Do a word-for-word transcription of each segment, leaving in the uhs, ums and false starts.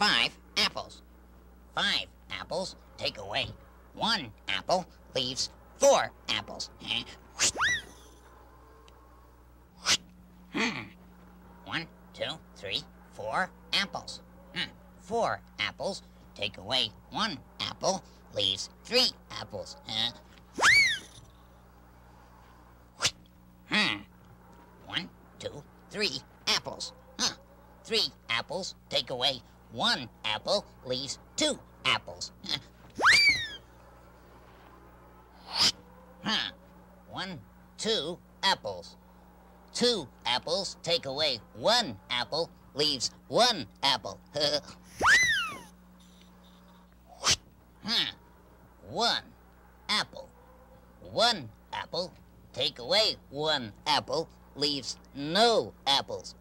five apples. Five apples take away one apple, leaves four apples. Hmm. One, two, three, four apples. Hmm. Four apples take away one apple, leaves three apples. Hmm. One, two, three apples. Huh. Three apples take away one apple, leaves two apples. Huh. One, two apples. Two apples take away one apple, leaves one apple. Huh. One apple. One apple take away one apple, leaves no apples.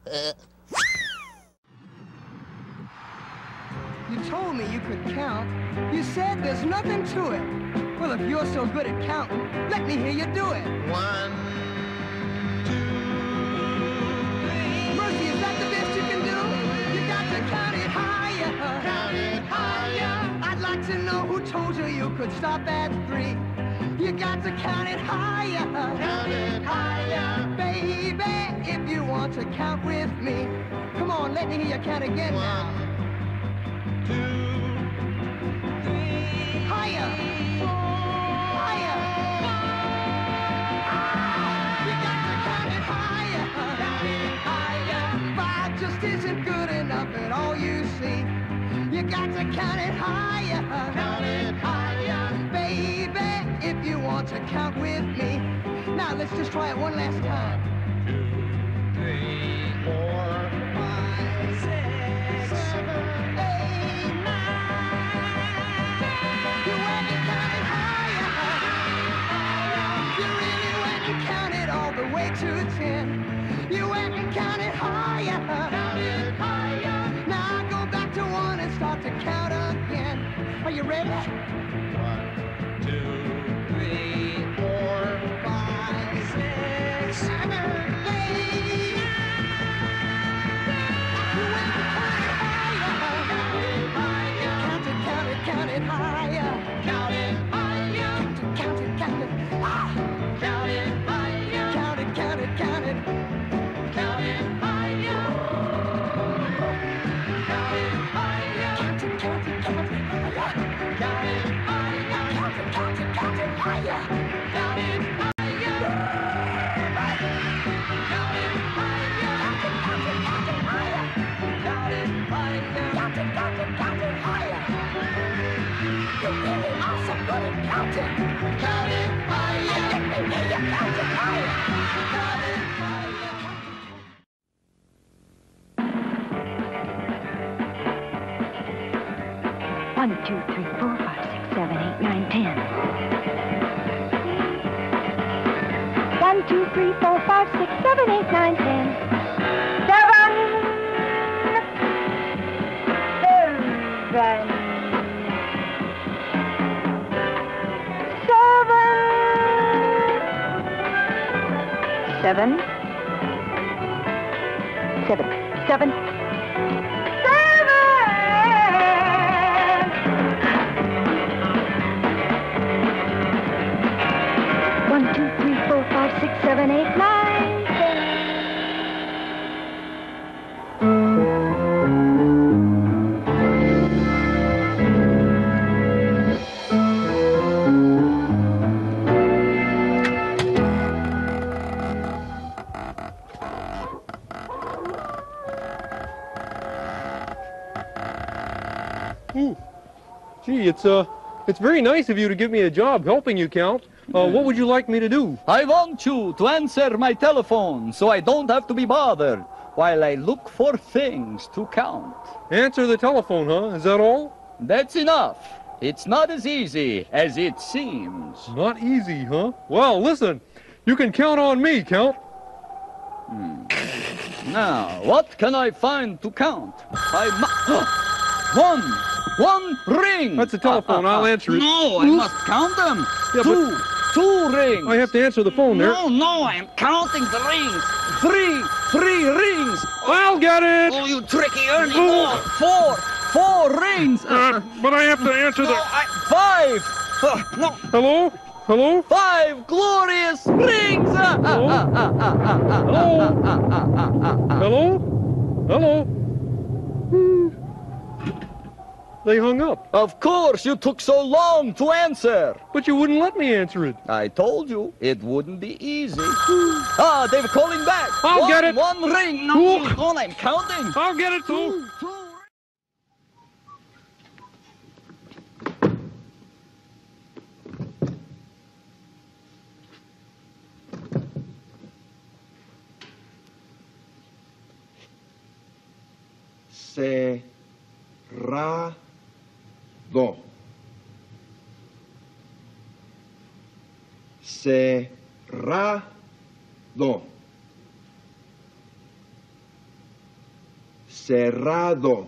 You told me you could count. You said there's nothing to it. Well, if you're so good at counting, let me hear you do it. One, two, three. Mercy, is that the best you can do? You got to count it higher. Count it higher. I'd like to know who told you you could stop at three. You got to count it higher. Count it higher. Baby, if you want to count with me, come on, let me hear you count again now. One, two, three. Higher. Higher. You got to count it higher. Count it higher. Five just isn't good enough at all, you see. You got to count it higher. Count it higher. Baby, if you want to count with me. Now let's just try it one last time. Two, three, four, Five, six, seven, eight, nine. You went and counted higher. You really went and counted all the way to ten. You went and counted higher. count it higher. Now go back to one and start to count again. Are you ready? One, two, three, four, Five, six, seven, eight. You went and counted higher. Count it, count it, count it higher. count it higher. Count it, count it, count it. Ah. Count it higher. Count it, count it, count it. Count it higher. Count it higher. Count it, count it, count it. Count it higher. Count it, count it, count it higher. Count it higher. Count it higher. Count it, count it, count it higher. Count it higher. Count it, count it, count it higher. You really are so good at counting. Count it higher. Let me hear you count it higher. Count it higher. One, two, three, four, five, six, seven, eight, nine, ten. One, two, three, four, five, six, seven, eight, nine, ten. Seven. Seven. Seven. Seven. Seven. Seven. One, two, three, four, five, six, seven, eight, nine, ten. Ooh. Gee, it's uh, it's very nice of you to give me a job helping you count. Uh, what would you like me to do? I want you to answer my telephone so I don't have to be bothered while I look for things to count. Answer the telephone, huh? Is that all? That's enough. It's not as easy as it seems. Not easy, huh? Well, listen, you can count on me, Count. Hmm. Now, what can I find to count? I mu- One! One ring! That's the telephone. I'll answer it. No, I Oops. must count them. Yeah, two! but- Two rings! I have to answer the phone there. No, no, I'm counting the rings. Three! Three rings! I'll get it! Oh, you tricky Ernie! Oh. More! Four! four rings. Uh, but I have to answer the... I, five. Uh, no. Hello? Hello? Five glorious rings. Uh, Hello? uh, uh, uh, uh, uh, Hello? uh, uh, uh, uh, uh. Hello? Hello? They hung up. Of course, you took so long to answer. But you wouldn't let me answer it. I told you it wouldn't be easy. Ah, they're calling back. I'll one, get it. One ring. No, Ooh. hold on, I'm counting. I'll get it, too. Cerrado. Cerrado. Cerrado.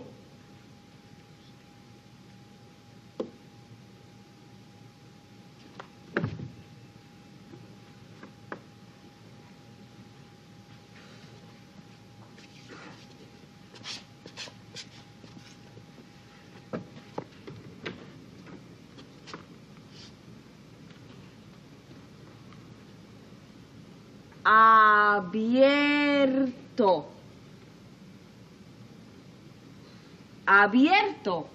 Abierto. Abierto.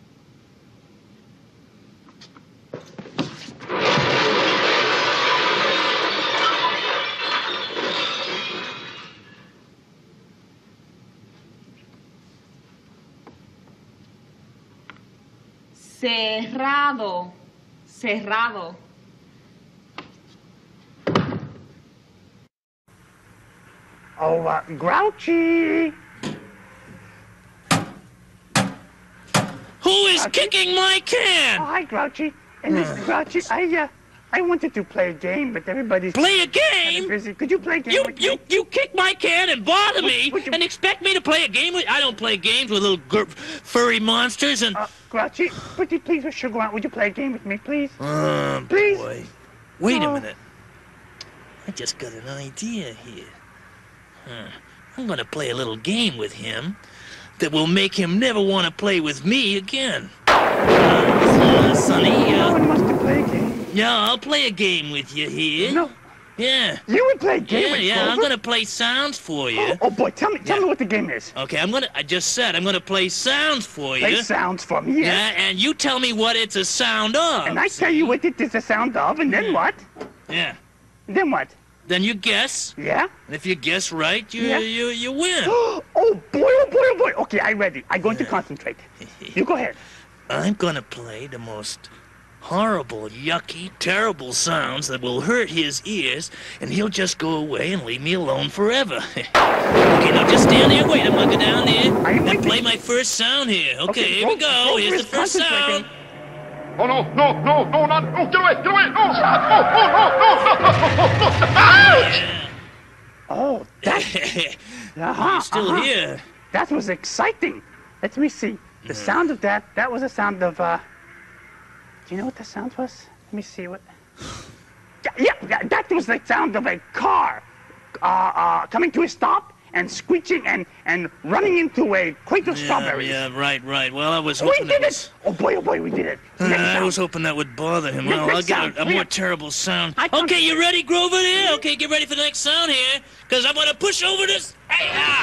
Cerrado. Cerrado. Oh, uh, Grouchy! Who is Grouchy? kicking my can? Oh, hi, Grouchy. And listen, Grouchy, I, uh, I wanted to play a game, but everybody's Play a kinda game? busy. Could you play a game You with you me? you kick my can and bother me would you- and expect me to play a game with? I don't play games with little gr- furry monsters and. Uh, Grouchy, pretty please, with Sugar Aunt, would you play a game with me, please? Oh, please? boy. Wait No. a minute. I just got an idea here. Huh. I'm gonna play a little game with him that will make him never want to play with me again. Uh, uh, Sonny, No uh, one wants to play a game. yeah, I'll play a game with you here. No, Yeah. you would play a game Yeah, with yeah, I'm Clover? gonna play sounds for you. Oh, oh, boy, tell me, tell Yeah. me what the game is. Okay, I'm gonna, I just said I'm gonna play sounds for you. Play sounds for me, Yeah, yes. and you tell me what it's a sound of. And I tell you what it is the sound of, and then what? Yeah. Then what? Then you guess, Yeah? and if you guess right, you Yeah. you you win. Oh, boy, oh, boy, oh, boy. Okay, I'm ready. I'm going to concentrate. You go ahead. I'm gonna play the most horrible, yucky, terrible sounds that will hurt his ears, and he'll just go away and leave me alone forever. Okay, now just stand there and wait. I'm gonna go down there I am and waiting. play my first sound here. Okay, Okay, here we Clover- go. Clover Here's is the first concentrating. sound. Oh no, no, no, no, not, no, get away, get away, no, stop, no, no, no, no, no, no, no, no, ouch! Oh, that, uh-huh, You're still uh-huh. here. That was exciting. Let me see. The sound of that, that was a sound of, uh, do you know what the sound was? Let me see what. Yeah, yeah, yeah, that was the sound of a car uh, uh, coming to a stop and screeching and, and running into a crate of Yeah, strawberries. yeah, right, right. Well, I was We hoping did it was. it! Oh boy, oh boy, we did it. Uh, Next I sound. was hoping that would bother him. Next- Well, I'll next get sound. a, a We more have- terrible sound. I can't- Okay, you ready, Grover? Here. Okay, get ready for the next sound here, because I'm gonna push over this. Hey, ah!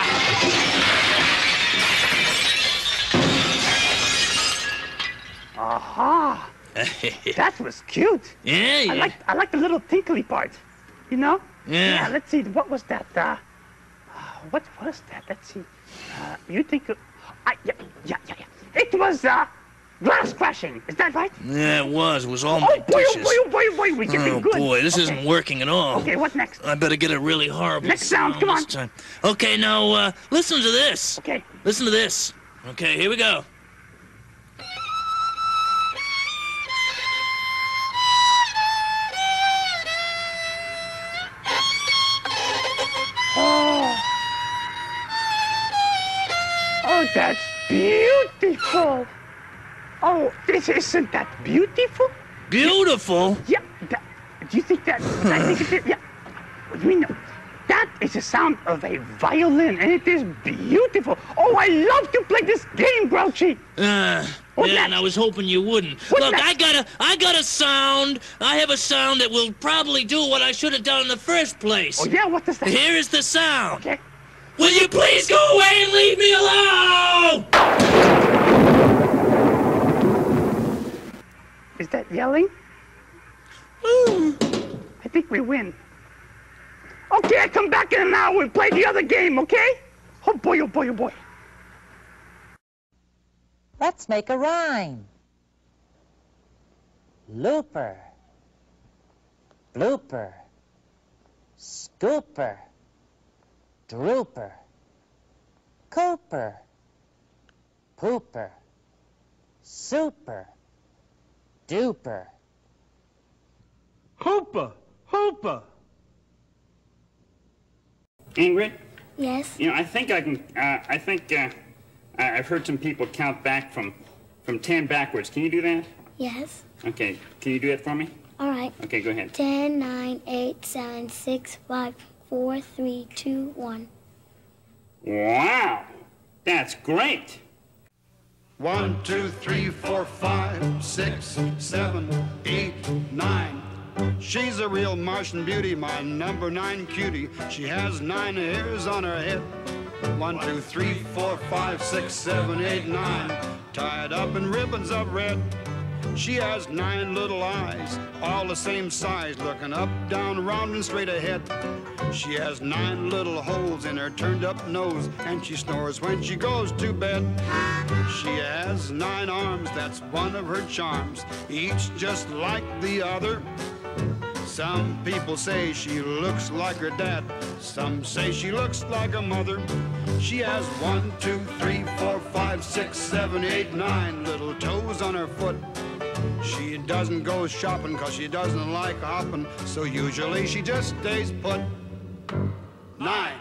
Aha! That was cute. Yeah, yeah. I like I like the little tinkly part. You know? Yeah. let's see. What was that? Uh, uh, what was that? Let's see. Uh, you think? I yeah yeah yeah yeah. It was uh, glass crashing. Is that right? Yeah, it was. It was all Oh my boy! Oh dishes. boy! Oh boy! Oh boy! We're getting Oh good. boy, this Okay. isn't working at all. Okay, what next? I better get a really horrible Next sound, come this on. time. Okay, now uh, listen to this. Okay. Listen to this. Okay, here we go. Oh. Oh, that's beautiful. Oh, this isn't that beautiful? Beautiful. Yeah. That, do you think that? I think it is. Yeah. What do you mean? That is the sound of a violin, and it is beautiful. Oh, I love to play this game, Grouchy. Uh, What's yeah, that? and I was hoping you wouldn't. What's Look, that? I got a, I got a sound. I have a sound that will probably do what I should have done in the first place. Oh, yeah, what is that? Here is the sound. Okay. Will you please go away and leave me alone? Is that yelling? I think we win. Okay, I come back in an hour and play the other game, okay? Oh, boy, oh, boy, oh, boy. Let's make a rhyme. Looper, blooper, scooper, drooper, cooper, pooper, super, duper. Hooper, Hooper. Ingrid? Yes? You know, I think I can, uh, I think, uh, I- I've heard some people count back from, from ten backwards. Can you do that? Yes. Okay, can you do it for me? All right. Okay, go ahead. Ten, nine, eight, seven, six, five, four, three, two, one. Wow, that's great. One, two, three, four, five, six, seven, eight, nine. She's a real Martian beauty, my number nine cutie. She has nine hairs on her head. One, two, three, four, five, six, seven, eight, nine. Tied up in ribbons of red. She has nine little eyes, all the same size, looking up, down, round, and straight ahead. She has nine little holes in her turned-up nose, and she snores when she goes to bed. She has nine arms, that's one of her charms, each just like the other. Some people say she looks like her dad, some say she looks like a mother. She has one, two, three, four, five, six, seven, eight, nine little toes on her foot. She doesn't go shopping 'cause she doesn't like hopping, so usually she just stays put. Nine.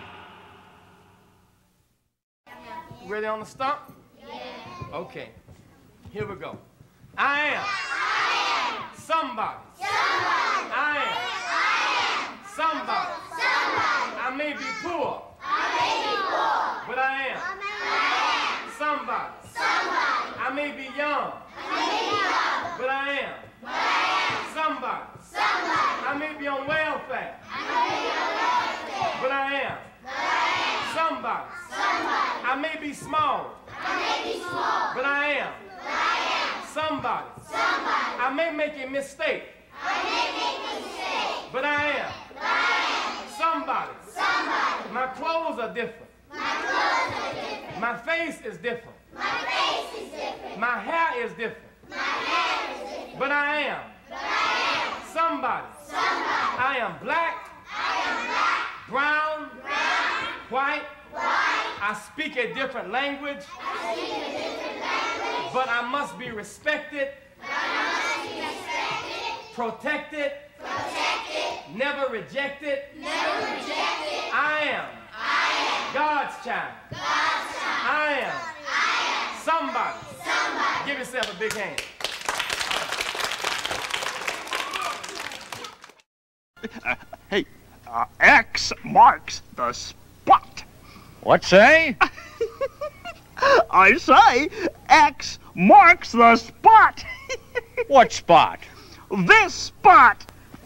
Ready on the stump? Yeah. Okay. Here we go. I am. I am. Somebody. Somebody. I am. I am. Somebody. Somebody. I may be poor. I may be poor. But I am. I am. Somebody. Somebody. I may be young. I may be young. But I am. But I am. Somebody. Somebody. I may be on welfare. I may be on welfare. But I am. But I am. Somebody. Somebody. I may be small. I may be small. But I am. But I am. Somebody. Somebody. I may make a mistake. I may make a mistake. But I am. But I am. Somebody. Somebody. My clothes are different. My clothes are different. My face is different. My face is different. My hair is different. My hair is different. But I am. But I am. Somebody. Somebody. I am black. I am black. Brown. Brown. White. White. I speak a different language. I speak a different language. But I must be respected. But I must be respected. Protected. Protected. Never rejected. Never rejected. I am. I am. God's child. God's child. I am. I am. Somebody. Somebody. Give yourself a big hand. Uh, hey, uh, X marks the spot. What say? I say X marks the spot. What spot? This spot.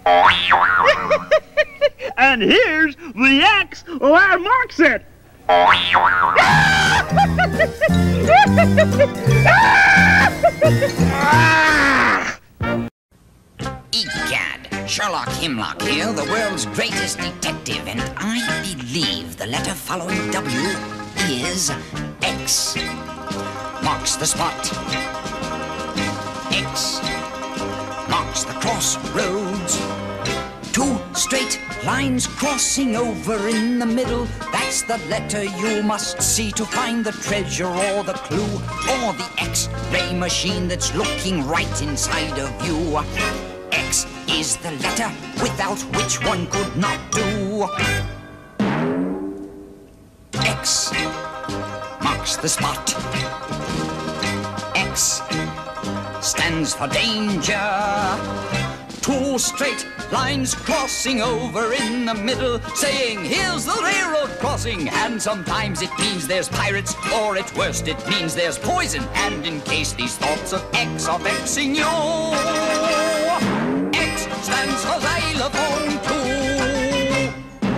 And here's the X that marks it. Egad, Sherlock Hemlock here, the world's greatest detective, and I believe the letter following W is X. Marks the spot. X marks the crossroads. Two straight lines crossing over in the middle. That's the letter you must see to find the treasure or the clue or the X-ray machine that's looking right inside of you. X is the letter without which one could not do. X marks the spot. X stands for danger. Two straight lines crossing over in the middle, saying, here's the railroad crossing. And sometimes it means there's pirates, or at worst it means there's poison. And in case these thoughts of X are vexing you, X stands for xylophone too.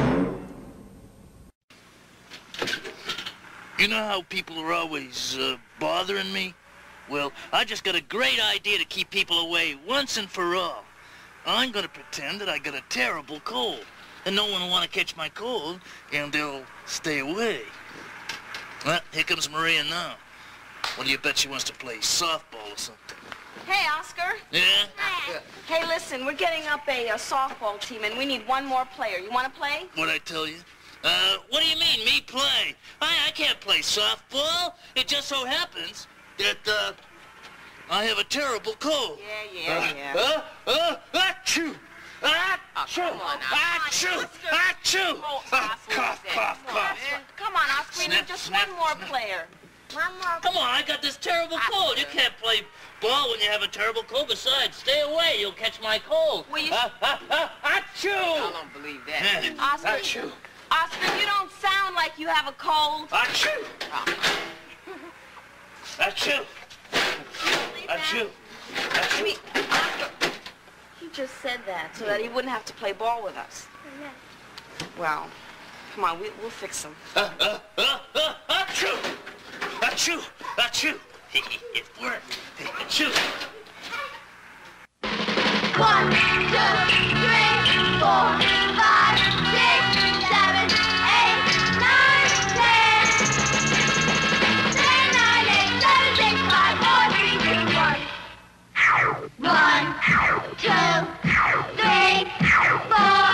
You know how people are always uh, bothering me? Well, I just got a great idea to keep people away once and for all. I'm gonna pretend that I got a terrible cold, and no one will want to catch my cold, and they'll stay away. Well, here comes Maria now. What do you bet she wants to play, softball or something? Hey, Oscar. Yeah? Hey, listen, we're getting up a, a softball team, and we need one more player. You want to play? What'd I tell you? Uh, what do you mean, me play? I, I can't play softball. It just so happens that, uh, I have a terrible cold. Yeah, yeah, yeah. Uh, uh, achoo! Achoo! Come on now. Achoo! Achoo! Oh, Cough, cough, cough, cough. Come on, Oscar, we need Snap, just snap, one more snap. player. One more. Come on, I got this terrible cold. You can't play ball when you have a terrible cold. Besides, stay away. You'll catch my cold. Will you... Uh, uh, uh, achoo! I don't believe that. Yeah. Oscar, Achoo! Oscar, you don't sound like you have a cold. Achoo! Achoo! Achoo! I mean, Oscar, he just said that so that he wouldn't have to play ball with us. Well, come on, we, we'll fix him. Uh, uh, uh, uh, achoo! Achoo! Achoo! It worked. Achoo! One, two, three, four, five, six, seven, eight, nine, ten. Ten, nine, eight, seven, six, five, four, three, two, one. One, two, three, four.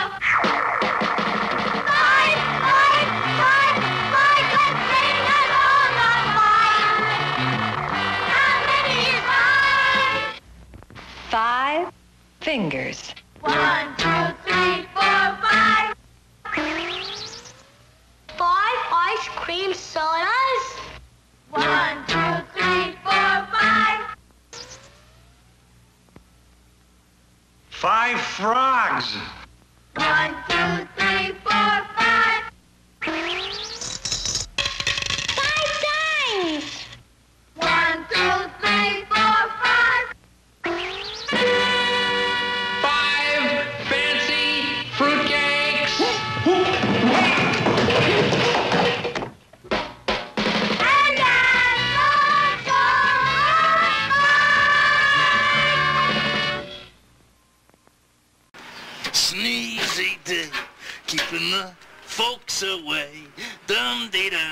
Five, five, five, five. Let's sing along on five. How many is five? Five fingers. One, two, three, four, five. Five ice cream sodas. One, two, three, four, five. Five frogs. One, two, three, four, five. Five dimes. One, two, three, four, five. Five fancy fruitcakes. And that's Sneezy day, keeping the folks away. Dum dee da.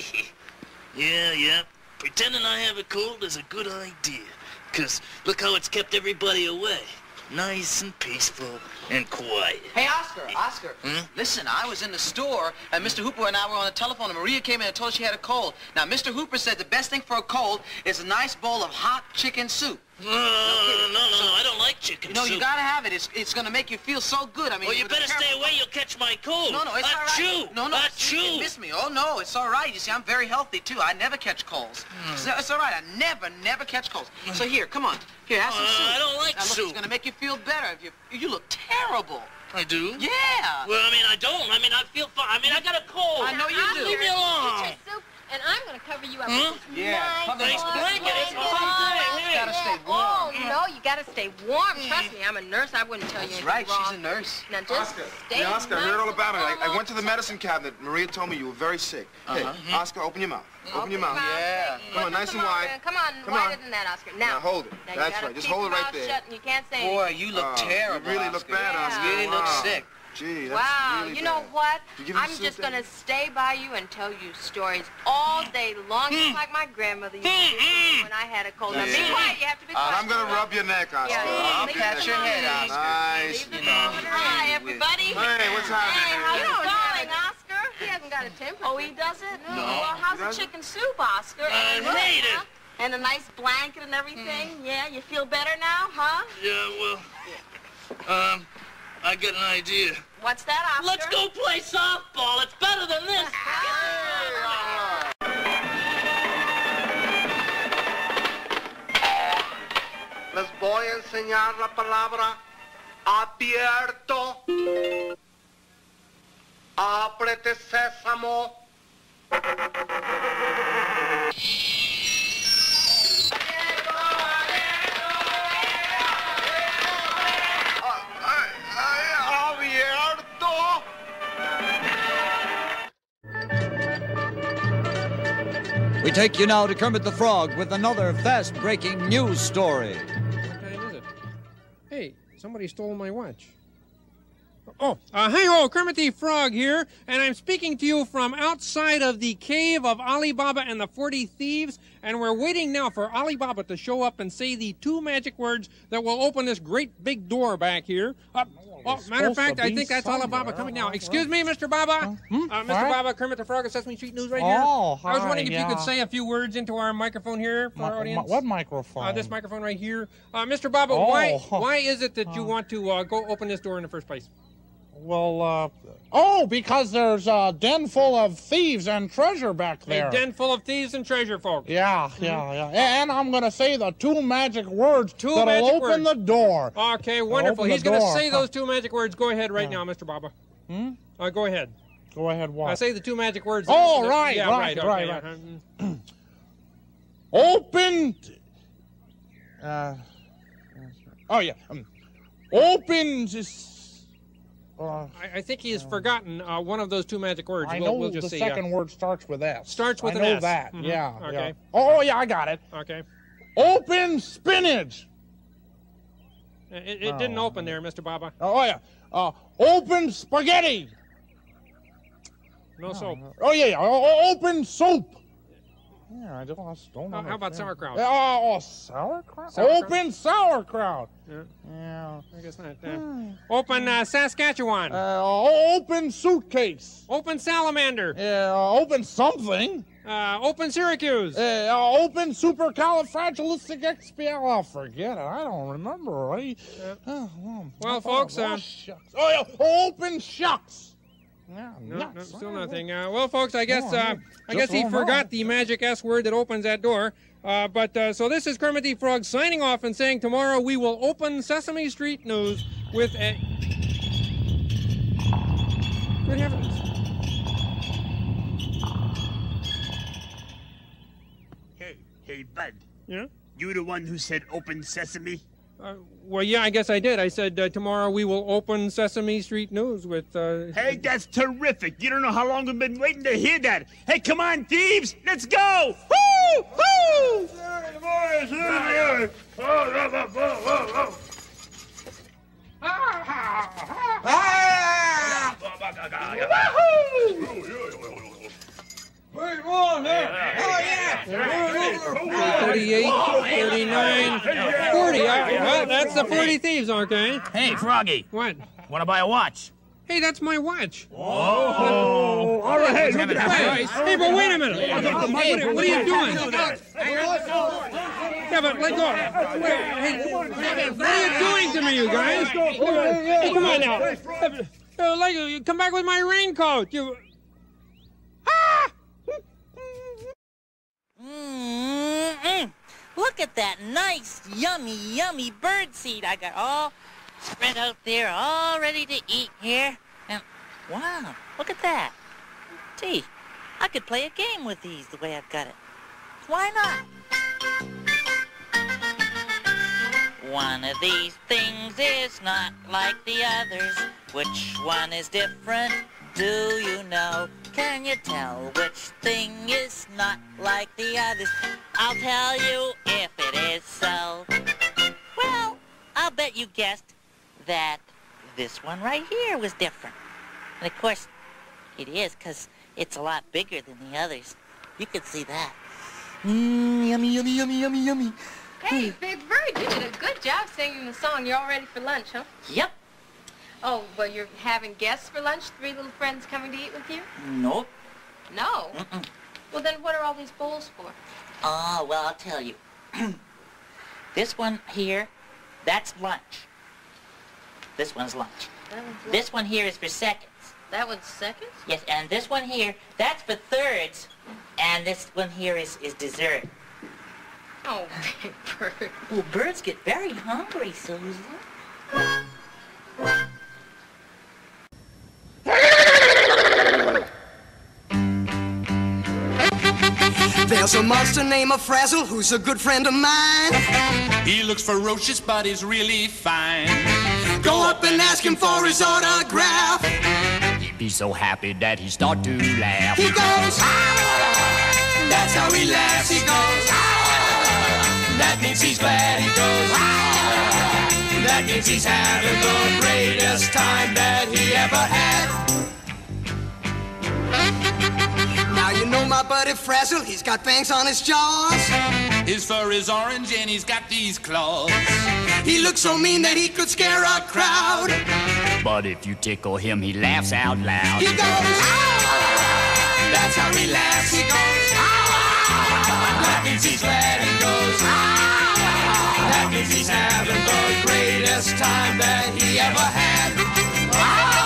Yeah, yeah. Pretending I have a cold is a good idea. Cause look how it's kept everybody away. Nice and peaceful and quiet. Hey, Oscar, Oscar. Hmm? Listen, I was in the store, and Mister Hooper and I were on the telephone, and Maria came in and told us she had a cold. Now, Mister Hooper said the best thing for a cold is a nice bowl of hot chicken soup. No, no, no, no, no, I don't like chicken You know, soup. you gotta have it. It's, it's gonna make you feel so good. I mean, Well, you with a better stay terrible- away, you'll catch my cold. No, no, it's all right. Achoo! No, no, Achoo! you didn't miss me. Oh, no, it's all right. You see, I'm very healthy, too. I never catch colds. It's, it's all right. I never, never catch colds. So here, come on. Here, have some Uh, soup. I don't like now, look, soup. It's gonna make you feel better. If you, you look terrible. I do? Yeah. Well, I mean, I don't. I mean, I feel fine. I mean, I got a cold. I know you Now, do. Leave me alone. Soup, and I'm going to cover you up Huh? with this Yeah, nice cover Nice me. blanket. It's blanket. hot. You gotta stay warm. Oh, no, you got to stay warm. Trust me, I'm a nurse. I wouldn't tell you That's anything right, wrong. she's a nurse. Now just Oscar, stay yeah, Oscar, I heard all nice about it. and I, I went to the calm. medicine cabinet. Maria told me you were very sick. Hey, Uh-huh. Oscar, open your mouth. Open your mouth. Yeah. Come on, nice and wide. Come on, Come wider on. than that, Oscar. Now Now, hold it. now you That's gotta right. Just keep hold it your right mouth there. Shut and you can't say Boy, anything. you look Oh, terrible, You really look Oscar. bad, Yeah. Oscar. You really look Wow. sick. Gee, that's Wow, really you know bad. what? You give him I'm soup just then? gonna stay by you and tell you stories all day long, just like my grandmother used to do when I had a cold. Now be Yeah. quiet, you have to be Uh, quiet. I'm gonna rub your neck, Oscar. Yeah, I'll leave do the that. Pat your head, phone. Oscar. Nice. Leave the You know. phone. Hi, everybody. Hey, what's happening? Hey, how's You it don't going, have Oscar? He hasn't got a temper. Oh, he doesn't? No. Well, how's He the doesn't? chicken soup, Oscar? I And- hate it. And a nice blanket and everything? Yeah, you feel better now, huh? Yeah, well, um, I got an idea. What's that, Oscar? Let's go play softball. It's better than this. Les voy a enseñar la palabra Abierto. Ábrete, sésamo. Abierto. We take you now to Kermit the Frog with another fast-breaking news story. What time is it? Hey, somebody stole my watch. Oh, uh, hey-ho, Kermit the Frog here, and I'm speaking to you from outside of the cave of Ali Baba and the forty Thieves, and we're waiting now for Ali Baba to show up and say the two magic words that will open this great big door back here. Uh, oh, matter of fact, I think that's Ali Baba coming now. Excuse me, Mister Baba. Hmm? Uh, Mister What? Baba, Kermit the Frog of Sesame Street News right here. Oh, I was hi, wondering if yeah. you could say a few words into our microphone here for Mi- our audience. mi- what microphone? Uh, this microphone right here. Uh, Mister Baba, Oh. why why is it that you want to uh, go open this door in the first place? Well, uh, oh, because there's a den full of thieves and treasure back there. A den full of thieves and treasure, folks. Yeah, yeah, yeah. And I'm going to say the two magic words Two that'll magic open words. the door. Okay, wonderful. Open the He's going to door. say those two magic words. Go ahead right Yeah. now, Mister Baba. Hmm? Uh, go ahead. Go ahead, what? Uh, say the two magic words. Oh, Uh, right, yeah, right, okay, right, uh-huh. right. Open. Uh, oh, yeah. Um, open. Just, uh, I, I think he has forgotten uh, one of those two magic words. I We'll- know we'll just the see, uh, second word starts with S. Starts with I an know S. that. Mhm. Yeah. Okay. Yeah. Oh, yeah, I got it. Okay. Open spinach. Uh, It, it didn't Oh. open there, Mister Baba. Oh, yeah. Uh, open spaghetti. No soap. Oh, yeah, yeah. O- o- open soup. Yeah, I just don't know. Uh, how about sauerkraut? Yeah, oh, oh, sauerkraut? Sauerkraut? Open sauerkraut. Yeah. Yeah. I guess not. Uh, open uh, Saskatchewan. Uh, open suitcase. Open salamander. Yeah, uh, open something. Uh, open Syracuse. Uh, uh, open supercalifragilisticexpialidocious. Oh, forget it. I don't remember, right? Yeah. Oh, well, Well, I thought folks, it was uh, shucks. Oh, yeah. Open shucks. Yeah, No, nuts. no, still nothing. Uh, well, folks, I guess No, uh, I guess just he don't know. forgot the magic S word that opens that door. Uh, but uh, so this is Kermit the Frog signing off and saying tomorrow we will open Sesame Street News with a. Good heavens! Hey, hey, Bud. Yeah. You the one who said open sesame? Uh, well, yeah, I guess I did. I said uh, tomorrow we will open Sesame Street News with. Uh, Hey, that's terrific. You don't know how long we've been waiting to hear that. Hey, come on, thieves. Let's go. Woo! Woo! thirty-eight, thirty-nine, forty. Uh, well, that's the forty thieves, okay? Hey, Froggy. What? Want to buy a watch? Hey, that's my watch. Oh, all right. Hey, look at Hey, that. hey, but wait a minute. What, are- what are you doing? Yeah, but let go. Wait, hey, what are you doing to me, you guys? Hey, come on now. Uh, like, uh, come back with my raincoat. You. Mm-mm. Look at that nice, yummy, yummy bird seed I got all spread out there, all ready to eat here. And wow, look at that. Gee, I could play a game with these the way I've got it. Why not? One of these things is not like the others. Which one is different? Do you know? Can you tell which thing is not like the others? I'll tell you if it is so. Well, I'll bet you guessed that this one right here was different. And of course, it is, because it's a lot bigger than the others. You can see that. Mmm, yummy, yummy, yummy, yummy, yummy. Hey, Big Bird, you did a good job singing the song. You're all ready for lunch, huh? Yep. Oh, well, you're having guests for lunch? Three little friends coming to eat with you? Nope. No. Mm-mm. Well, then what are all these bowls for? Ah, well, I'll tell you. This one here, that's lunch. This one's lunch. That one's lunch. This one here is for seconds. That one's seconds? Yes, and this one here, that's for thirds. And this one here is, is dessert. Oh, Big Bird. Well, birds get very hungry, Susan. There's a monster named a Frazzle who's a good friend of mine. He looks ferocious, but he's really fine. Go up and ask him for his autograph. He'd be so happy that he start to laugh. He goes, ah! That's how he laughs. He goes, ah! That means he's glad. He goes, ah! That means he's having the greatest time that he ever had. Now you know my buddy Frazzle, he's got fangs on his jaws. His fur is orange and he's got these claws. He looks so mean that he could scare a crowd. But if you tickle him, he laughs out loud. He goes, ah! That's how he laughs. He goes, ah! That means he's glad. He goes, ah! That means he's having the greatest time that he ever had. Ah!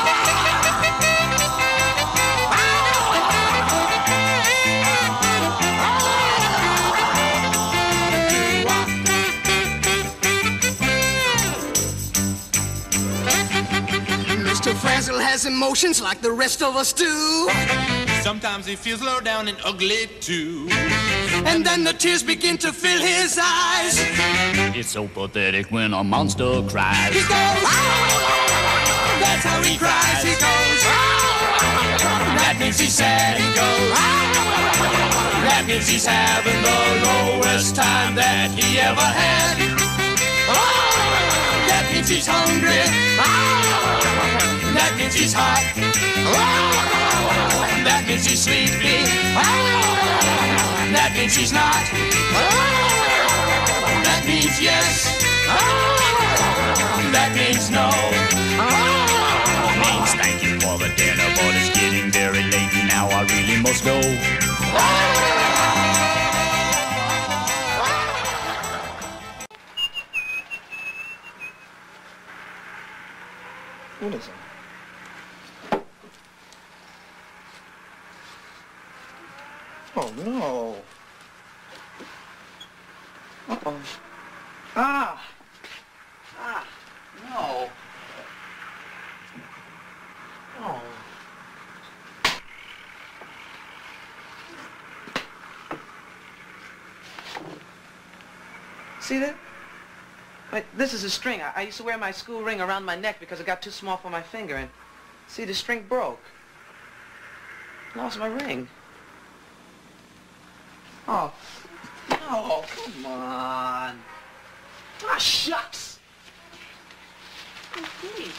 Mister Frazzle has emotions like the rest of us do. Sometimes he feels low down and ugly too. And then the tears begin to fill his eyes. It's so pathetic when a monster cries. He goes, ah! That's how he cries. He goes, ah! That means he's sad. He goes, ah! That means he's having the lowest time that he ever had. Ah! That means he's hungry. Ah! That means he's hot. Ah! That means he's sleepy. Ah! That means he's not. Ah! That means yes. Ah! That means no. Ah! Means thank you for the dinner, but it's getting very late and now I really must go. Ah! What is it? Oh, no. Uh-oh. Ah. Ah. No. Oh. See that? Wait, this is a string. I, I used to wear my school ring around my neck because it got too small for my finger, and see, the string broke. Lost my ring. Oh, no, come on. Ah, shucks. Oh, please.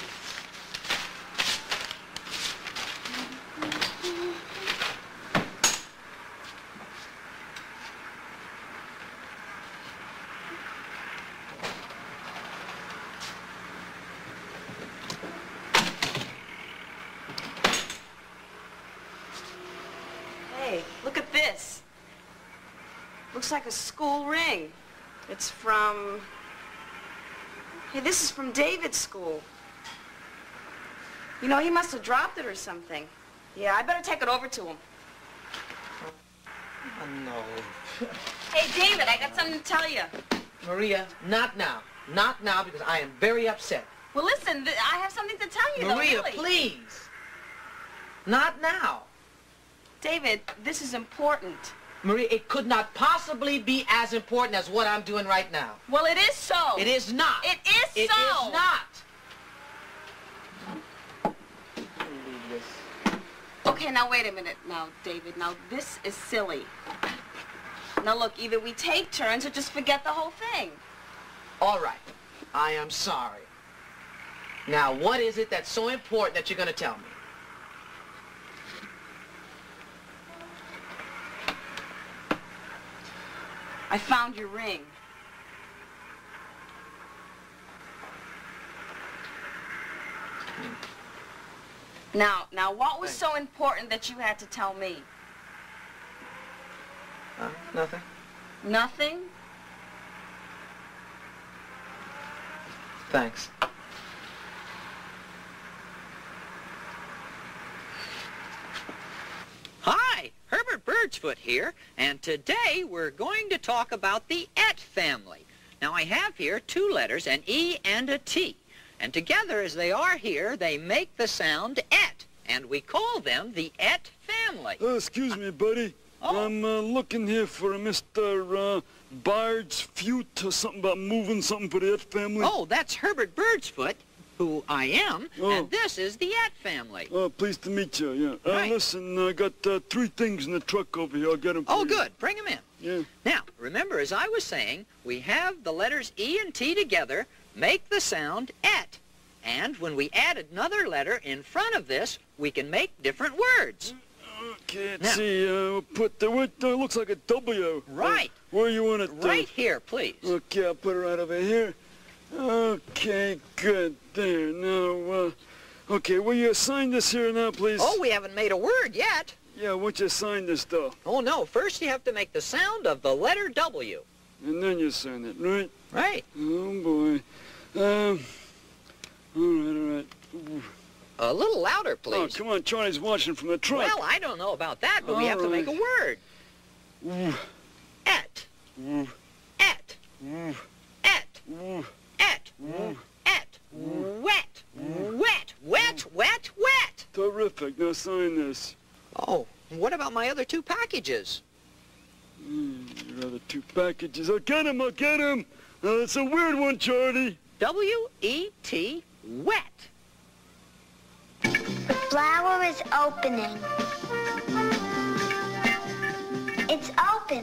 Hey, look at this. Looks like a school ring. It's from... Hey, this is from David's school. You know, he must have dropped it or something. Yeah, I better take it over to him. Oh, no. Hey, David, I got something to tell you. Maria, not now. Not now, because I am very upset. Well, listen, th I have something to tell you, Maria, though, really. please. Not now. David, this is important. Maria, it could not possibly be as important as what I'm doing right now. Well, it is so. It is not. It is It so. is not. Okay, now wait a minute now, David. Now, this is silly. Now, look, either we take turns or just forget the whole thing. All right. I am sorry. Now, what is it that's so important that you're going to tell me? I found your ring. Now, now, what was so important that you had to tell me? Uh, nothing. Nothing? Thanks. Hi, Herbert Birchfoot here, and today we're going to talk about the Et family. Now, I have here two letters, an E and a T, and together as they are here, they make the sound Et, and we call them the Et family. Oh, excuse me, buddy. Oh. I'm uh, looking here for a Mister Uh, Bard's Fute or something about moving something for the Ett family. Oh, that's Herbert Birdsfoot, who I am, Oh. and this is the Ett family. Oh, pleased to meet you, yeah. Uh, Right. Listen, I got uh, three things in the truck over here. I'll get them for Oh, you. good. Bring them in. Yeah. Now, remember, as I was saying, we have the letters E and T together make the sound Et. And when we add another letter in front of this, we can make different words. Okay, let's Now- see. Uh, we'll put the what uh, looks like a W. Right. Uh, where you want it? uh, Right here, please. Okay, I'll put it right over here. Okay, good. There. Now, uh, okay, will you sign this here now, please? Oh, we haven't made a word yet. Yeah, won't you sign this, though? Oh, no. First, you have to make the sound of the letter W. And then you sign it, right? Right. Oh, boy. Um, all right, all right. Ooh. A little louder, Oh, please. come on, Charlie's watching from the truck. Well, I don't know about that, but we All have to make a right. word. Ooh. Et. Ooh. Et. Ooh. Et. Ooh. Et. Ooh. Et. Wet. Wet. Wet. Wet. Wet. Terrific. Now sign this. Oh, what about my other two packages? Mm, your other two packages. I'll get him, I'll get him. Uh, it's a weird one, Charlie. W E T. Wet. The flower is opening. It's open.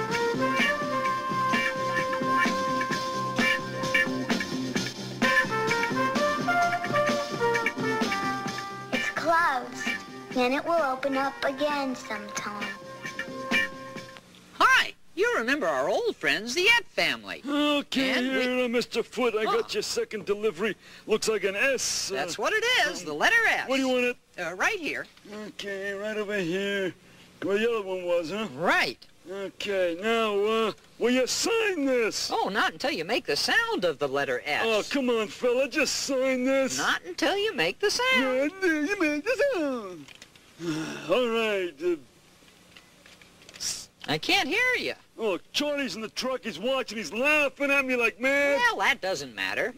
It's closed. Then it will open up again sometime. Hi. You remember our old friends, the Et family. Okay, And we- here, uh, Mister Foot, I Oh. got your second delivery. Looks like an S. uh, That's what it is, the letter S. Where do you want it? Uh, right here. Okay, right over here. Where the other one was, huh? Right. Okay, now, uh, will you sign this? Oh, not until you make the sound of the letter S. Oh, come on, fella, just sign this. Not until you make the sound. Yeah, you made the sound. All right. Uh, I can't hear you. oh, Charlie's in the truck. He's watching. He's laughing at me like mad. Well, that doesn't matter.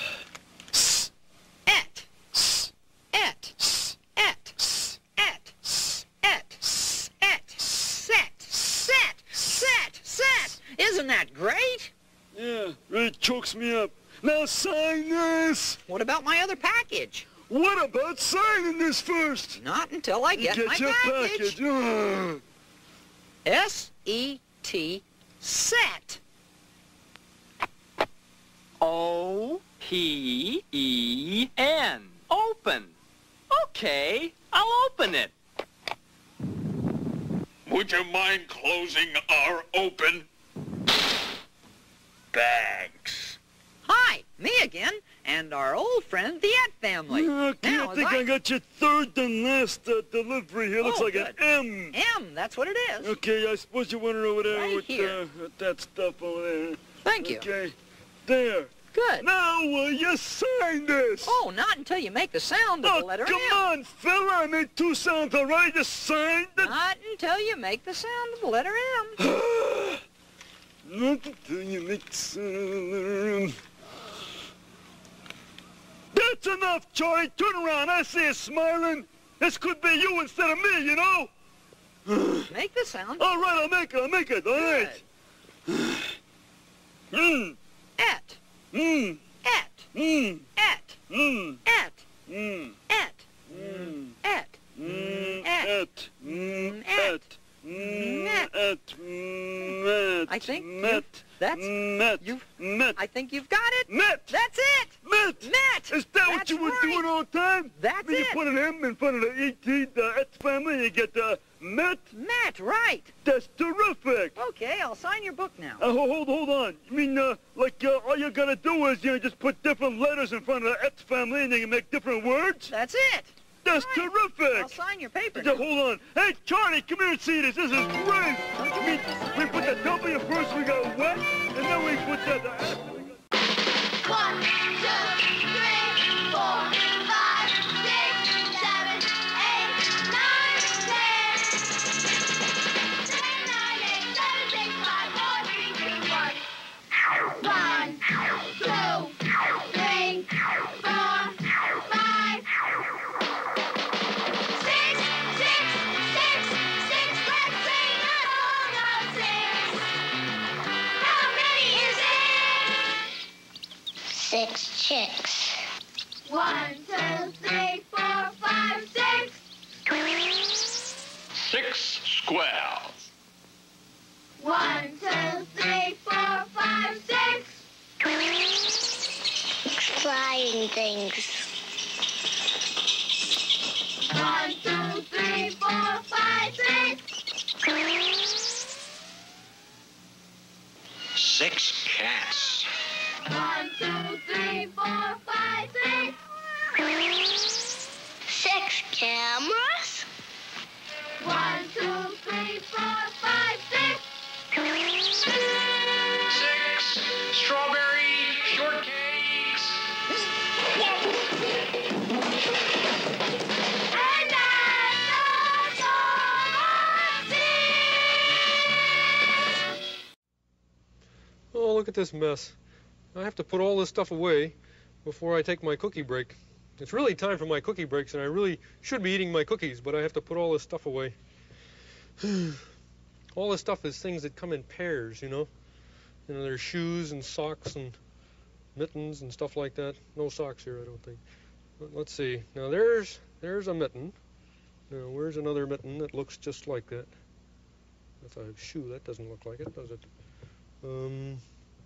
Et. Et. Et. Et. Et. Et. Set. Set. Set. Set. Isn't that great? Yeah, really chokes me up. Now sign this. What about my other package? What about signing this first? Not until I get, Get my your package. package. Ugh. S E T. Set. O P E N. Open. Okay, I'll open it. Would you mind closing our open? Thanks. Hi, me again, and our old friend, the Et family. Okay, Now, I as think I... got your third and last uh, delivery here. Looks Oh, like good. an M. M, that's what it is. Okay, I suppose you want her over there Right with, here. uh, with that stuff over there. Thank you. Okay, there. Good. Now will you sign this? Oh, not until you make the sound of Oh, the letter come M. on, fella. I made two sounds already. Just signed it. Not until you make the sound of the letter M. Not until you make the sound of the letter M. That's enough, Charlie. Turn around. I see you smiling. This could be you instead of me, you know? Make the sound. All right, I'll make it. I'll make it. All right. Hmm. Et. Hmm. Et. Hmm. Et. Hmm. Et. Hmm. Et. Hmm. Et. Mm, Et. et, mm, Et. et, mm, Met. et, mm, et, I think met, you've- that's- met, you- met, I think you've got it. met, That's it. met. Met. Is that what That's you were right. doing all the time? That's When you it. put an M in front of the E T, the Et family, you get the met. Met, right. That's terrific. Okay, I'll sign your book now. Uh, hold, hold, hold on. You mean, uh, like, uh, all you gotta do is, you know, just put different letters in front of the Et family and they can make different words? That's it. That's Right. terrific. I'll sign your paper Just now. hold on. Hey, Charlie, come here and see this. This is great. Don't you We, we put the W first, we got wet, and then we put the... the One, two, three, four, five, six, seven, eight, nine, ten. Ten, nine, eight, seven, six, five, four, three, two, one. One, two, three, four, five. Six, six, six, six, let's sing Six. One, two, three, four, five, six. Six squares. One, two, three, four, five, six. Flying things. One, two, three, four, five, six. Six cats. One, two, three, four, five, six. Six cameras. One, two, three, four, five, six. Six strawberry shortcakes. And that's Oh, look at this mess. I have to put all this stuff away before I take my cookie break. It's really time for my cookie breaks, and I really should be eating my cookies, but I have to put all this stuff away. All this stuff is things that come in pairs, you know? You know, there's shoes and socks and mittens and stuff like that. No socks here, I don't think. But let's see. Now, there's there's a mitten. Now, where's another mitten that looks just like that? That's a shoe. That doesn't look like it, does it? Um,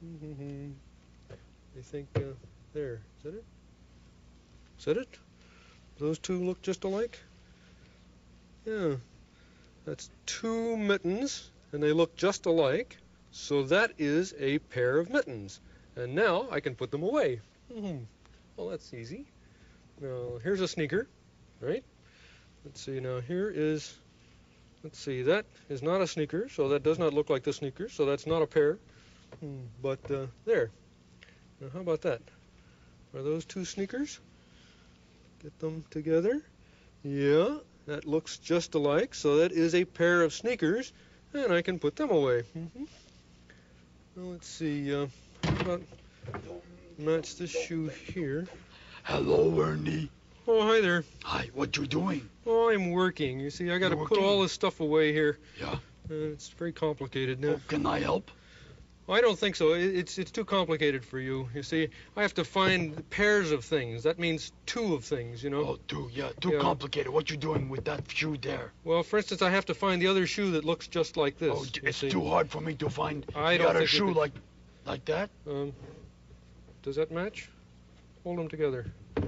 I think, uh, there. Is that it? Is that it? Those two look just alike? Yeah. That's two mittens, and they look just alike. So that is a pair of mittens. And now I can put them away. Mm-hmm. Well, that's easy. Now, here's a sneaker, right? Let's see, now here is, let's see, that is not a sneaker, so that does not look like the sneaker, so that's not a pair. Hmm. But uh, there. Now, how about that? Are those two sneakers? Get them together. Yeah, that looks just alike, so that is a pair of sneakers, and I can put them away. Mm-hmm. Well, let's see, uh, how about match this shoe here. Hello, Ernie. Oh, hi there. Hi, what you doing? Oh, I'm working. You see, I got to put working? all this stuff away here. Yeah. Uh, it's very complicated now. Oh, can I help? I don't think so. It- It's it's too complicated for you. You see, I have to find pairs of things. That means two of things, you know. Oh, two, yeah, too Yeah. complicated. What you doing with that shoe there? Well, for instance, I have to find the other shoe that looks just like this. Oh, you it's see. too hard for me to find. I you don't got a think you shoe could- like, like that? Um, does that match? Hold them together.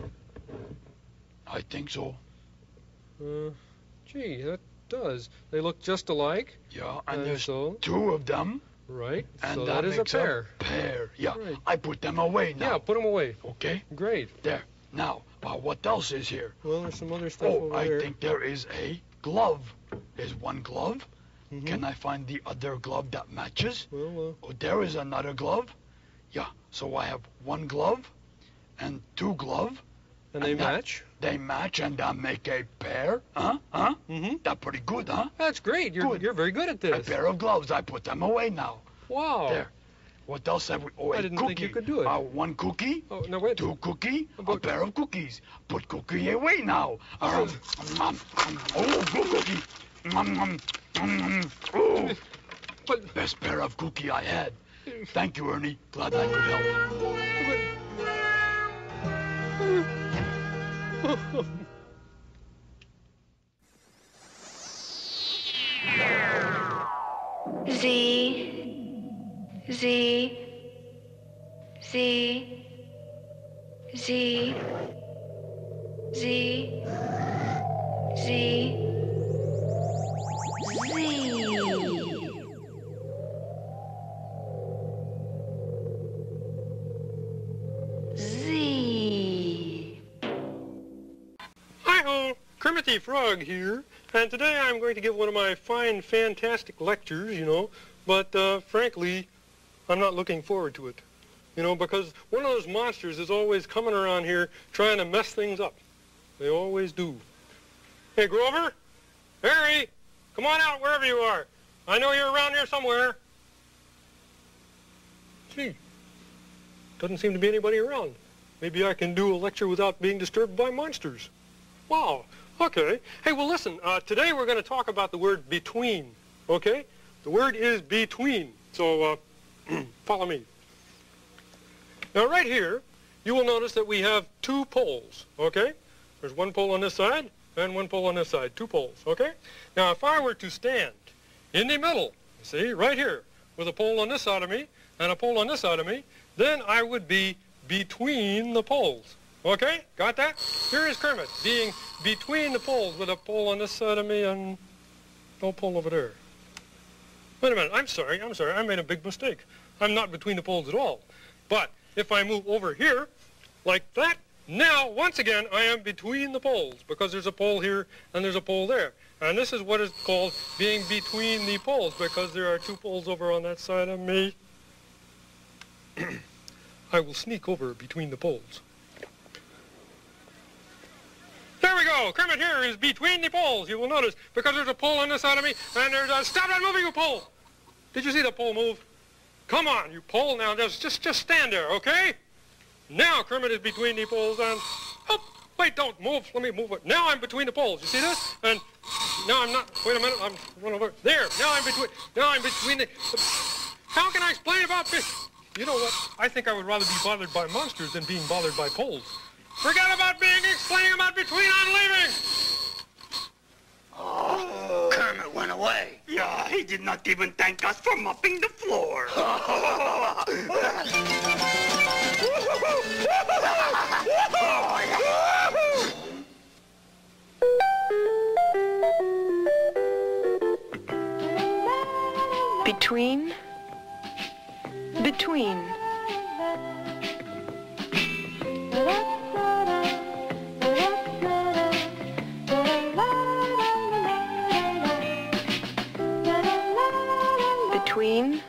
I think so. Uh, gee, that does. They look just alike. Yeah, and And there's so? two of them. Right. And so that that is a makes pair. pair. Yeah, Right. I put them away now. Yeah, put them away. Okay. Great. There. Now, uh, what else is here? Well, there's some other stuff Oh, over I there. think there is a glove. There's one glove. Mhm. Can I find the other glove that matches? Well, Oh, there is another glove. Yeah, so I have one glove and two glove. uh, and they that- match. They match and that make a pair. Huh? Huh? Mm-hmm. That's pretty good, huh? That's great. You're Good. you're very good at A this. pair of gloves. I put them away now. Wow. There. What else have we? Oh, I a didn't cookie. think you could do it. Uh, one cookie. Oh, no, wait. Two cookie. A But- pair of cookies. Put cookie away now. Um, um, um, oh, good cookie. Um, um, um, um. Oh, But best pair of cookie I had. Thank you, Ernie. Glad I could help. Z, Z, Z, Z, Z, Z, Z. Hi-ho, Kermit the Frog here, and today I'm going to give one of my fine, fantastic lectures, you know, but uh, frankly, I'm not looking forward to it, you know, because one of those monsters is always coming around here trying to mess things up. They always do. Hey, Grover? Harry? Come on out wherever you are. I know you're around here somewhere. Gee, doesn't seem to be anybody around. Maybe I can do a lecture without being disturbed by monsters. Wow, okay. Hey, well, listen, uh, today we're going to talk about the word between, okay? The word is between, so uh, follow me. Now, right here you will notice that we have two poles, okay? There's one pole on this side and one pole on this side, two poles, okay? Now, if I were to stand in the middle, see, right here, with a pole on this side of me and a pole on this side of me, then I would be between the poles, okay? Got that? Here is Kermit being between the poles with a pole on this side of me and no pole over there. Wait a minute, I'm sorry, I'm sorry, I made a big mistake. I'm not between the poles at all. But if I move over here, like that, now, once again, I am between the poles, because there's a pole here and there's a pole there. And this is what is called being between the poles, because there are two poles over on that side of me. I will sneak over between the poles. There we go. Kermit here is between the poles. You will notice, because there's a pole on this side of me, and there's a... Stop that moving, you pole! Did you see the pole move? Come on, you pole. Now, just, just, just stand there, okay? Now Kermit is between the poles, and... Oh, wait, don't move. Let me move it. Now I'm between the poles. You see this? And now I'm not... Wait a minute. I'm running over. There. Now I'm between... Now I'm between the... How can I explain about this? You know what? I think I would rather be bothered by monsters than being bothered by poles. Forget about being explaining about between. I'm leaving. Oh, Kermit went away. Yeah, he did not even thank us for mopping the floor. Between? Between. Between.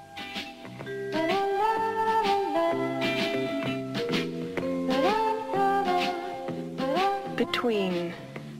Between.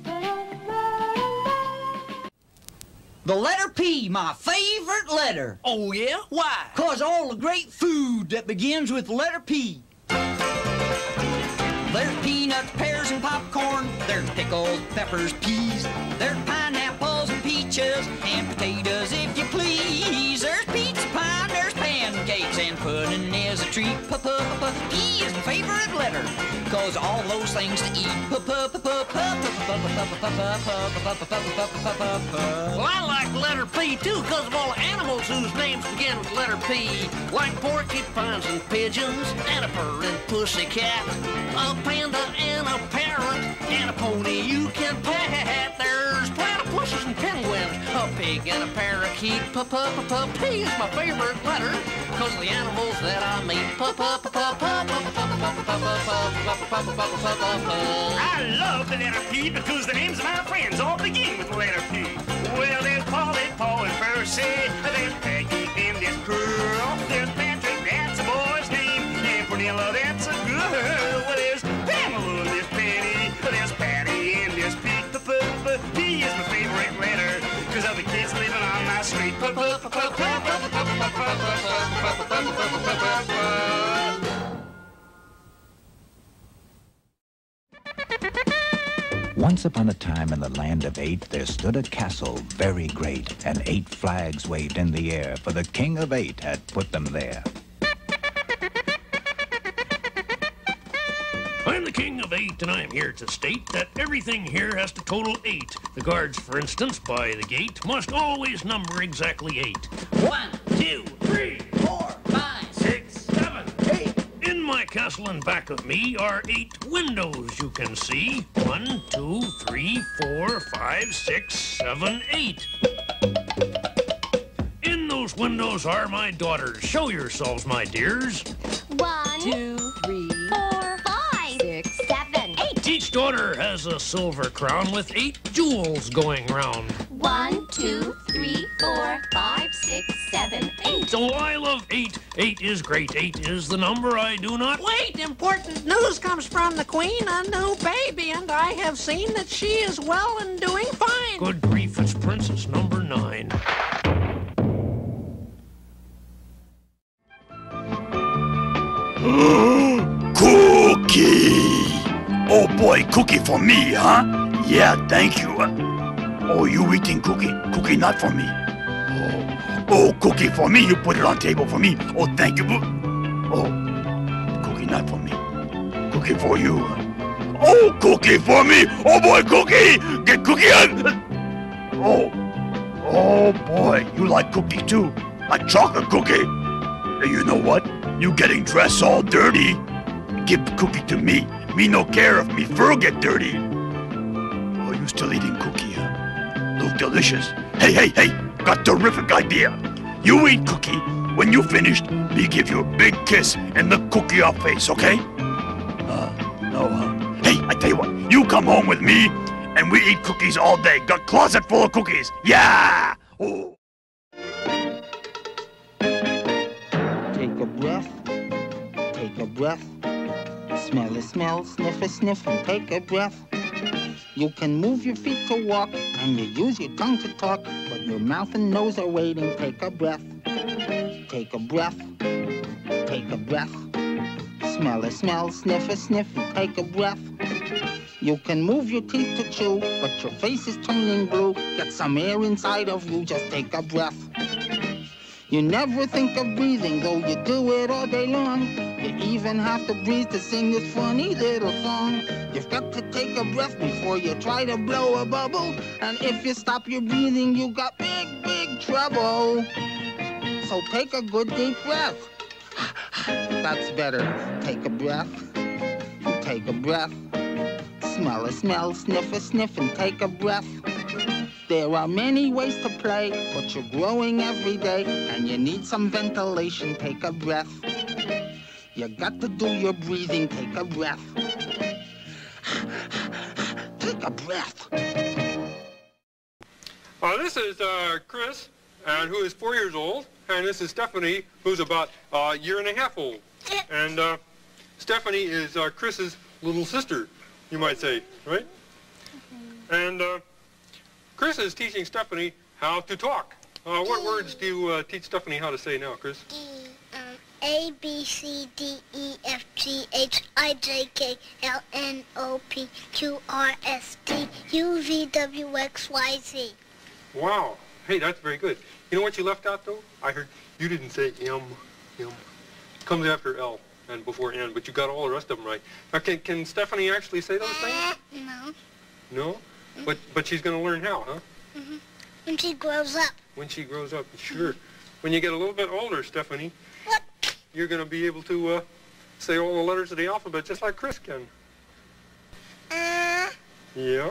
The letter P, my favorite letter. Oh, yeah? Why? Cause all the great food that begins with the letter P. There's peanuts, pears, and popcorn. There's pickles, peppers, peas. There's pineapples and peaches and potatoes, if you please. There's pizza pie, there's pancakes, and pudding is a treat. P is my favorite letter, cause all those things to eat. Well, I like the letter P, too, because of all the animals whose names begin with the letter P. Like porcupines and pigeons, and a bird and pussycat, a panda and a parrot, and a pony you can pet. There's platypuses and penguins, a pig and a parakeet. P is my favorite letter, because of the animals that I meet. I love the letter P because the names of my friends all begin with the letter P. Well, there's Polly, Paul, and Percy. There's Peggy and there's Pearl. There's Patrick, that's a boy's name. And Pernilla, that's a girl. Well, there's Pamela, and there's Penny. There's Patty, and there's Pete. P is my favorite letter because of the kids living on my street. Once upon a time in the land of eight, there stood a castle very great, and eight flags waved in the air, for the king of eight had put them there. I'm the king of eight, and I'm here to state that everything here has to total eight. The guards, for instance, by the gate, must always number exactly eight. One, two, three, four, five, six, seven, eight. In my castle in back of me are eight windows you can see. One, two, three, four, five, six, seven, eight. In those windows are my daughters. Show yourselves, my dears. One, two, three, four, five, six, seven, eight. Each daughter has a silver crown with eight jewels going round. One, two, three, four, five, six, seven, eight. So I love eight. Eight is great. Eight is the number I do not... Wait, important news comes from the Queen, a new baby, and I have seen that she is well and doing fine. Good grief, it's Princess number nine. Cookie! Oh boy, cookie for me, huh? Yeah, thank you. Oh, you eating cookie? Cookie not for me. Oh, oh, cookie for me. You put it on table for me. Oh, thank you. Oh, cookie not for me. cookie for you. Oh, cookie for me! Oh boy, cookie! Get cookie on! Oh, oh boy, you like cookie too? A chocolate cookie? Hey, you know what? You getting dressed all dirty? Give the cookie to me. Me no care if me fur get dirty. Oh, you still eating cookie, huh? Look delicious. Hey, hey, hey! Got terrific idea. You eat cookie. When you finished, me give you a big kiss in the cookie off face, okay? Uh, no, huh? Hey, I tell you what, you come home with me, and we eat cookies all day. Got closet full of cookies. Yeah! Oh. Take a breath, take a breath. Smell a smell, sniff a sniff, and take a breath. You can move your feet to walk, and you use your tongue to talk, but your mouth and nose are waiting. Take a breath, take a breath, take a breath. Smell a smell, sniff a sniff, and take a breath. You can move your teeth to chew, but your face is turning blue. Get some air inside of you, just take a breath. You never think of breathing, though you do it all day long. You even have to breathe to sing this funny little song. You've got to take a breath before you try to blow a bubble. And if you stop your breathing, you got big, big trouble. So take a good deep breath. That's better. Take a breath. Take a breath. Smell a smell, sniff a sniff, and take a breath. There are many ways to play, but you're growing every day, and you need some ventilation. Take a breath. You got to do your breathing. Take a breath. Take a breath. Uh, this is uh, Chris, and who is four years old, and this is Stephanie, who's about uh, a year and a half old. And uh, Stephanie is uh, Chris's little sister, you might say, right? And uh, Chris is teaching Stephanie how to talk. Uh, what words do you uh, teach Stephanie how to say now, Chris? D, um, A, B, C, D, E, F, G, H, I, J, K, L, N, O, P, Q, R, S, T, U, V, W, X, Y, Z. Wow. Hey, that's very good. You know what you left out, though? I heard you didn't say M, M. It comes after L and before N, but you got all the rest of them right. Now, can, can Stephanie actually say those things? Uh, no. No? Mm-hmm. But, but she's going to learn how, huh? Mm-hmm. When she grows up. When she grows up, sure. When you get a little bit older, Stephanie, what? You're going to be able to uh, say all the letters of the alphabet just like Chris can. Uh. Yeah.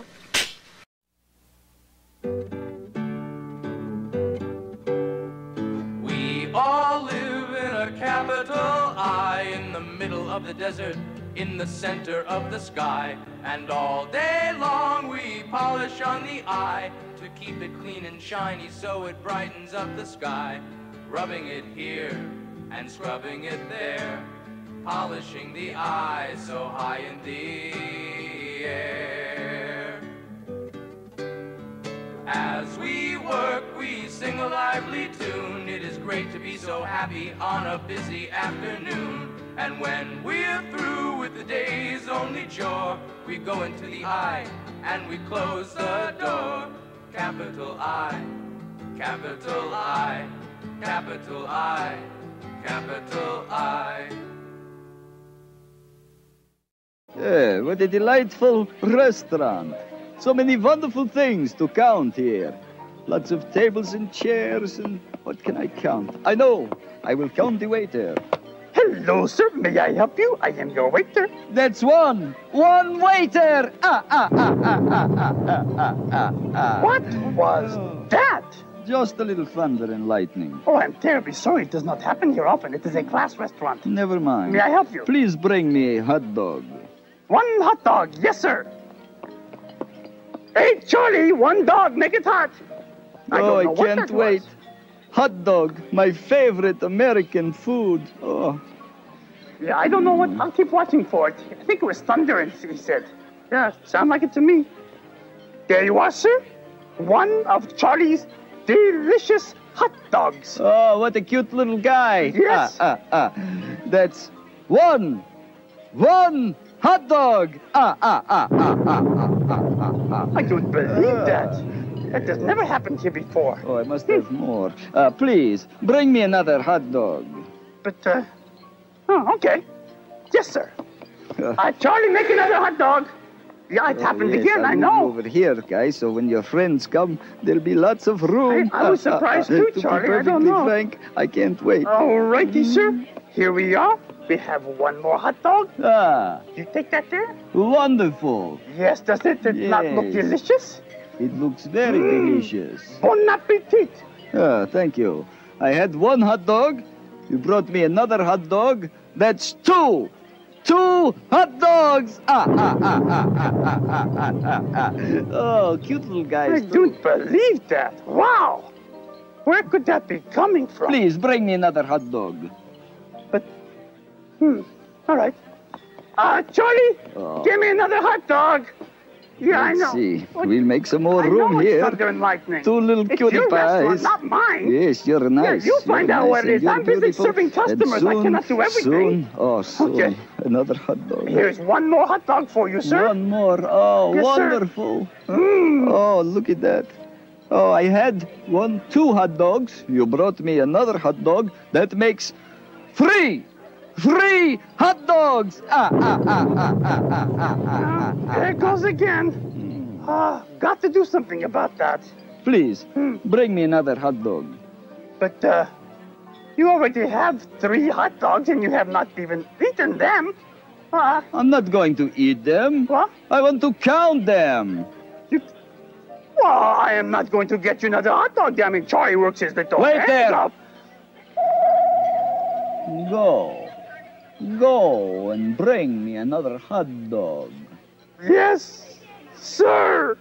We all live in a capital I, in the middle of the desert, in the center of the sky. And all day long we polish on the eye to keep it clean and shiny so it brightens up the sky. Rubbing it here and scrubbing it there, polishing the eye so high in the air. As we work, we sing a lively tune. It is great to be so happy on a busy afternoon. And when we're through with the day's only chore, we go into the eye and we close the door. Capital I, capital I, capital I, capital I. Yeah, what a delightful restaurant. So many wonderful things to count here. Lots of tables and chairs, and what can I count? I know, I will count the waiter. Hello, sir. May I help you? I am your waiter. That's one. One waiter. Ah, ah, ah, ah, ah, ah, ah, ah, ah. What was that? Just a little thunder and lightning. Oh, I'm terribly sorry. It does not happen here often. It is a class restaurant. Never mind. May I help you? Please bring me a hot dog. One hot dog. Yes, sir. Hey, Charlie, one dog. Make it hot. I oh, don't know I can't wait. Was. Hot dog, my favorite American food. Oh. Yeah, I don't know what. I'll keep watching for it. I think it was thunder, and he said. Yeah, sound like it to me. There you are, sir. One of Charlie's delicious hot dogs. Oh, what a cute little guy. Yes. Ah, ah, ah. That's one. One hot dog. Ah, ah, ah, ah, ah, ah, ah, ah. I don't believe that. That has never happened here before. Oh, I must have more. Uh, please, bring me another hot dog. But, uh, oh, okay. Yes, sir. Uh, Charlie, make another hot dog. Yeah, it Oh, happened yes, again, I'll I move know. over here, guys, so when your friends come, there'll be lots of room. I, I was surprised too, to Charlie. be I don't perfectly know. frank, I can't wait. All righty, sir. Here we are. We have one more hot dog. Ah, You take that there? wonderful. Yes, does it, it not look Yes. delicious? It looks very Mm. delicious. Bon appetit. Ah, thank you. I had one hot dog. You brought me another hot dog. That's two. Two hot dogs. Ah, ah, ah, ah, ah, ah, ah, ah, ah. Oh, cute little guys. I don't believe that. Wow. Where could that be coming from? Please bring me another hot dog. Hmm. All right. Uh, Charlie, Oh. give me another hot dog. Yeah, I Let's know. see. What- We'll make some more I room know it's here. thunder and lightning. Two little It's cutie your restaurant, pies. not mine. Yes, you're nice. you find You're out nice what it and is. you're I'm busy beautiful. serving And customers. I soon- cannot do everything. Soon, oh, soon, Okay. another hot dog. Here's one more hot dog for you, sir. One more. Oh, Yes, sir. wonderful. Mm. Oh, look at that. Oh, I had one, two hot dogs. You brought me another hot dog. That makes three. Three hot dogs. Ah, ah, ah, ah, ah, ah, ah, ah, ah. There it goes again. Ah, got to do something about that. Please, bring me another hot dog. But, uh, you already have three hot dogs and you have not even eaten them. Uh, I'm not going to eat them. What? I want to count them. Well, I am not going to get you another hot dog. I mean, Charlie works his little Wait hands there. up. Go. Go and bring me another hot dog. Yes, sir.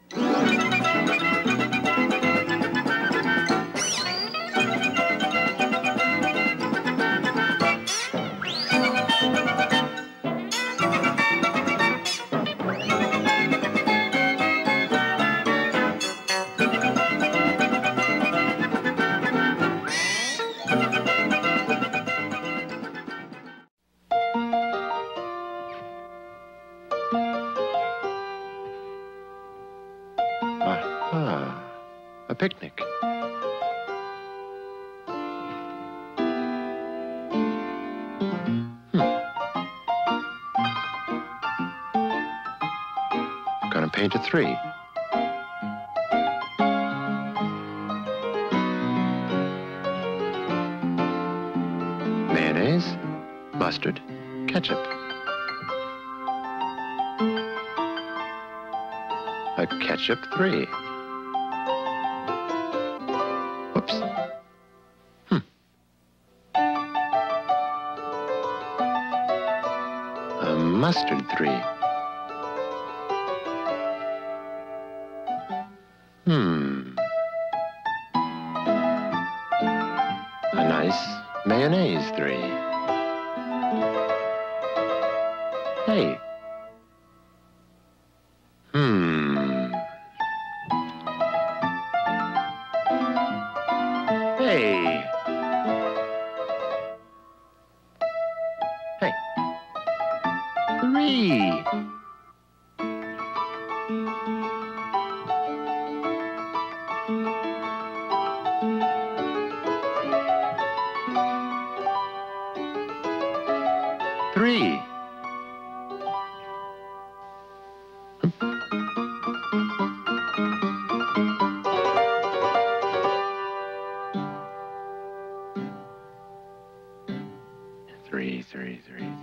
Ah, a picnic. Hmm. Gonna paint a three. Mayonnaise, mustard, ketchup. A ketchup three. Whoops. Hmm. A mustard three. Hmm. A nice mayonnaise three. Hey. Hmm. Hey. Hey. Three. Three. Three, three, three, three,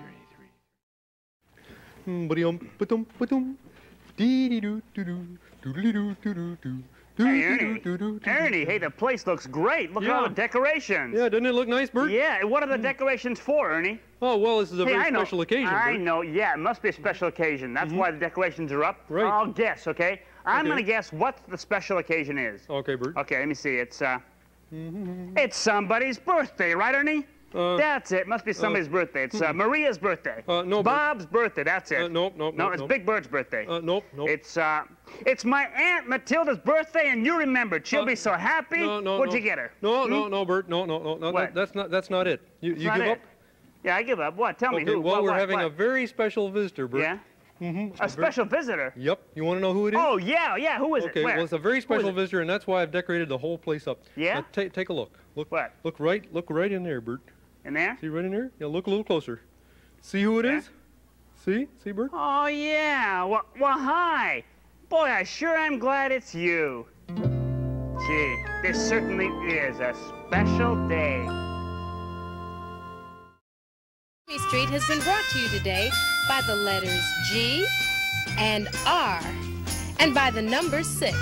Hey, Ernie. Ernie, hey, the place looks great. Look at all Yeah. the decorations. Yeah, doesn't it look nice, Bert? Yeah, and what are the decorations for, Ernie? Oh, well, this is a Hey, very I know. special occasion, I Bert. know, yeah, it must be a special occasion. That's why the decorations are up. Right. I'll guess, okay? I'm Okay. gonna guess what the special occasion is. Okay, Bert. Okay, let me see. It's, uh, it's somebody's birthday, right, Ernie? Uh, that's it. Must be somebody's birthday. It's uh, Maria's birthday. Uh, no, Bert. Bob's birthday. That's it. Uh, nope, nope, No, nope, it's nope. Big Bird's birthday. Uh, nope, nope. It's uh, it's my Aunt Matilda's birthday, and you remembered. She'll be so happy. No, no, What'd no. you get her? No, Hmm? no, no, Bert. No, no, no, no. What? That, that's not. That's not it. You, It's you not give it. up? Yeah, I give up. What? Tell me Okay. who. Well, what, we're what, having what? a very special visitor, Bert. Yeah. Mm-hmm. A special visitor. Yep. You want to know who it is? Oh yeah, yeah. Who is Okay. it? Where? Well, it's a very Who is special it? visitor, and that's why I've decorated the whole place up. Yeah? Now, ta- take a look. Look. What? Look right. Look right in there, Bert. In there? See right in there? Yeah. Look a little closer. See who it is? See? See, Bert? Oh, yeah. Well, well, hi. Boy, I sure am glad it's you. Gee, this certainly is a special day. Sesame Street has been brought to you today by the letters G and R and by the number six.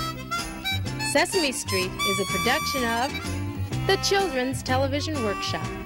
Sesame Street is a production of the Children's Television Workshop.